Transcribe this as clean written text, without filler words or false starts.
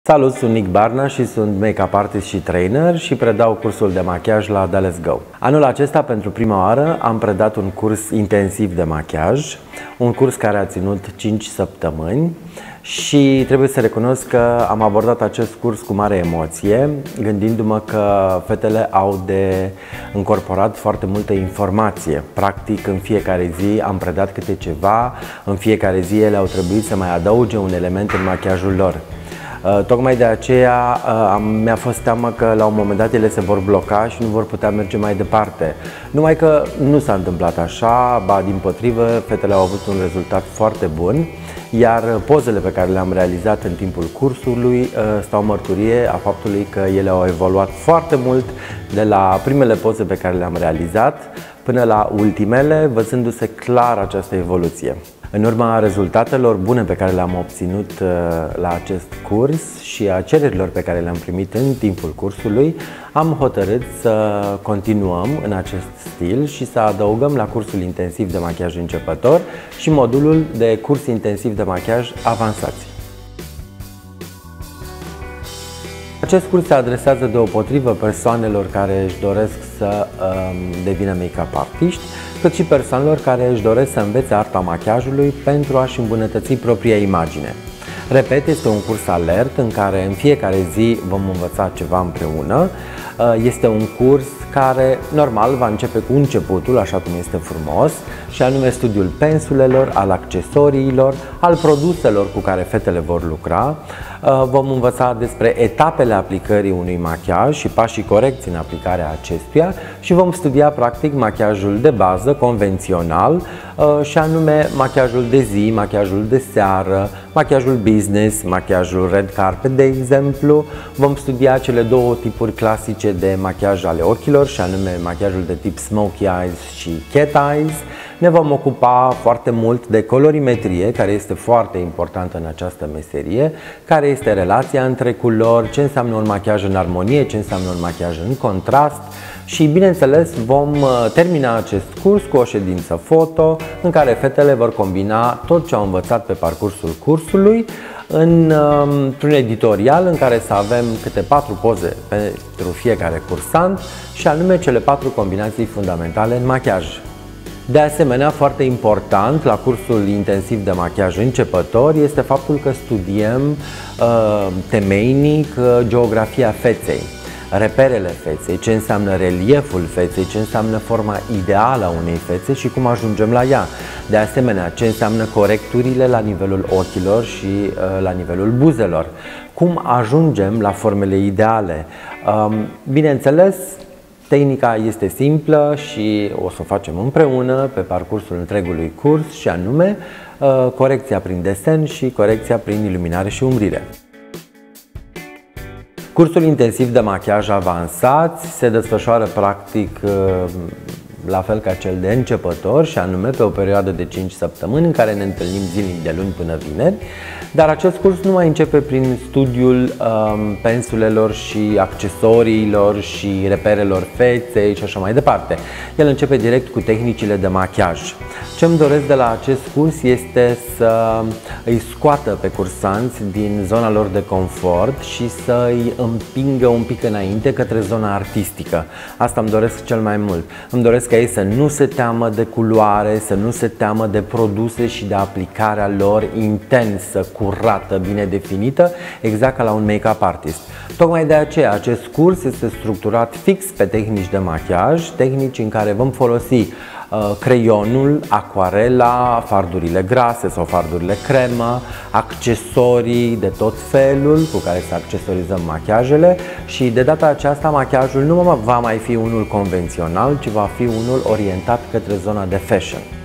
Salut, sunt Nick Barna și sunt make-up artist și trainer și predau cursul de machiaj la The Let's Go. Anul acesta, pentru prima oară, am predat un curs intensiv de machiaj, un curs care a ținut 5 săptămâni și trebuie să recunosc că am abordat acest curs cu mare emoție, gândindu-mă că fetele au de incorporat foarte multă informație. Practic, în fiecare zi am predat câte ceva, în fiecare zi ele au trebuit să mai adauge un element în machiajul lor. Tocmai de aceea mi-a fost teamă că la un moment dat ele se vor bloca și nu vor putea merge mai departe. Numai că nu s-a întâmplat așa, ba dimpotrivă, fetele au avut un rezultat foarte bun, iar pozele pe care le-am realizat în timpul cursului stau mărturie a faptului că ele au evoluat foarte mult de la primele poze pe care le-am realizat până la ultimele, văzându-se clar această evoluție. În urma rezultatelor bune pe care le-am obținut la acest curs și a cererilor pe care le-am primit în timpul cursului, am hotărât să continuăm în acest stil și să adăugăm la cursul intensiv de machiaj începător și modulul de curs intensiv de machiaj avansați. Acest curs se adresează deopotrivă persoanelor care își doresc să devină make-up artiști, cât și persoanelor care își doresc să învețe arta machiajului pentru a-și îmbunătăți propria imagine. Repet, este un curs alert în care în fiecare zi vom învăța ceva împreună. Este un curs care, normal, va începe cu începutul, așa cum este frumos, și anume studiul pensulelor, al accesoriilor, al produselor cu care fetele vor lucra. Vom învăța despre etapele aplicării unui machiaj și pașii corecți în aplicarea acestuia și vom studia practic machiajul de bază, convențional, și anume machiajul de zi, machiajul de seară, machiajul business, machiajul red carpet, de exemplu. Vom studia cele două tipuri clasice de machiaj ale ochilor, și anume machiajul de tip smoky eyes și cat eyes. Ne vom ocupa foarte mult de colorimetrie, care este foarte importantă în această meserie, care este relația între culori, ce înseamnă un machiaj în armonie, ce înseamnă un machiaj în contrast și, bineînțeles, vom termina acest curs cu o ședință foto în care fetele vor combina tot ce au învățat pe parcursul cursului într-un editorial în care să avem câte 4 poze pentru fiecare cursant și anume cele 4 combinații fundamentale în machiaj. De asemenea, foarte important la cursul intensiv de machiaj începător este faptul că studiem temeinic geografia feței, reperele feței, ce înseamnă relieful feței, ce înseamnă forma ideală a unei fețe și cum ajungem la ea. De asemenea, ce înseamnă corecturile la nivelul ochilor și la nivelul buzelor. Cum ajungem la formele ideale. Bineînțeles, tehnica este simplă și o să o facem împreună pe parcursul întregului curs și anume corecția prin desen și corecția prin iluminare și umbrire. Cursul intensiv de machiaj avansați se desfășoară practic la fel ca cel de începător și anume pe o perioadă de 5 săptămâni în care ne întâlnim zilnic de luni până vineri, dar acest curs nu mai începe prin studiul pensulelor și accesoriilor și reperelor feței și așa mai departe. El începe direct cu tehnicile de machiaj. Ce îmi doresc de la acest curs este să îi scoată pe cursanți din zona lor de confort și să îi împingă un pic înainte către zona artistică. Asta îmi doresc cel mai mult. Îmi doresc ca ei să nu se teamă de culoare, să nu se teamă de produse și de aplicarea lor intensă, curată, bine definită, exact ca la un make-up artist. Tocmai de aceea acest curs este structurat fix pe tehnici de machiaj, tehnici în care vom folosi creionul, acuarela, fardurile grase sau fardurile cremă, accesorii de tot felul cu care să accesorizăm machiajele și de data aceasta machiajul nu va mai fi unul convențional, ci va fi unul orientat către zona de fashion.